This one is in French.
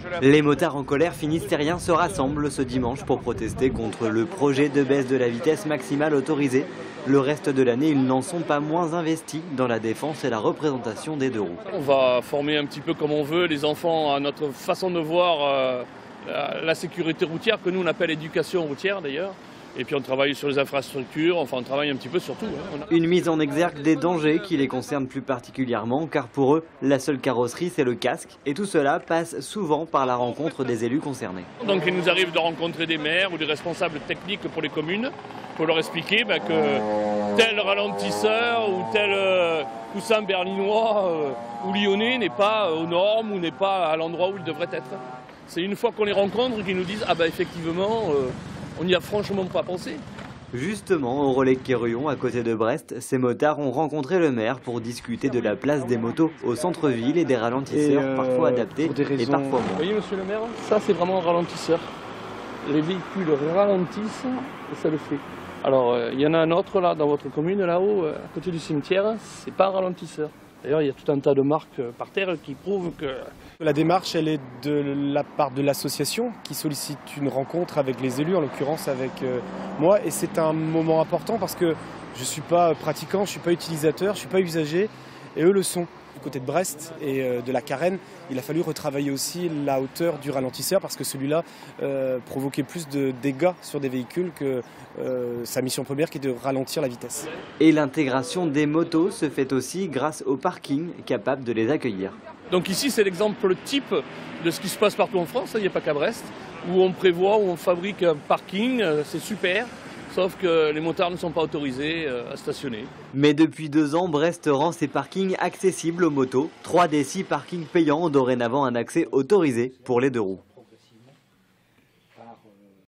Les motards en colère finistériens se rassemblent ce dimanche pour protester contre le projet de baisse de la vitesse maximale autorisée. Le reste de l'année, ils n'en sont pas moins investis dans la défense et la représentation des deux roues. On va former un petit peu comme on veut les enfants à notre façon de voir la sécurité routière, que nous on appelle éducation routière d'ailleurs. Et puis on travaille sur les infrastructures, enfin on travaille un petit peu sur tout. Une mise en exergue des dangers qui les concernent plus particulièrement, car pour eux, la seule carrosserie c'est le casque. Et tout cela passe souvent par la rencontre des élus concernés. Donc il nous arrive de rencontrer des maires ou des responsables techniques pour les communes, pour leur expliquer que tel ralentisseur ou tel coussin berlinois ou lyonnais n'est pas aux normes ou n'est pas à l'endroit où il devrait être. C'est une fois qu'on les rencontre qu'ils nous disent « Ah bah effectivement, on n'y a franchement pas pensé ». Justement, au relais Quéruillon, à côté de Brest, ces motards ont rencontré le maire pour discuter de la place des motos au centre-ville et des ralentisseurs parfois adaptés et parfois moins. Vous voyez monsieur le maire, ça c'est vraiment un ralentisseur. Les véhicules ralentissent et ça le fait. Alors il y en a un autre là dans votre commune, là-haut, à côté du cimetière, c'est pas un ralentisseur. D'ailleurs, il y a tout un tas de marques par terre qui prouvent que... La démarche, elle est de la part de l'association qui sollicite une rencontre avec les élus, en l'occurrence avec moi. Et c'est un moment important parce que je ne suis pas pratiquant, je ne suis pas utilisateur, je ne suis pas usager, et eux le sont. Du côté de Brest et de la Carène, il a fallu retravailler aussi la hauteur du ralentisseur parce que celui-là provoquait plus de dégâts sur des véhicules que sa mission première qui est de ralentir la vitesse. Et l'intégration des motos se fait aussi grâce au parking capable de les accueillir. Donc ici c'est l'exemple type de ce qui se passe partout en France, il n'y a pas qu'à Brest, où on prévoit, où on fabrique un parking, c'est super. Sauf que les motards ne sont pas autorisés à stationner. Mais depuis 2 ans, Brest rend ses parkings accessibles aux motos. 3 des 6 parkings payants ont dorénavant un accès autorisé pour les 2 roues.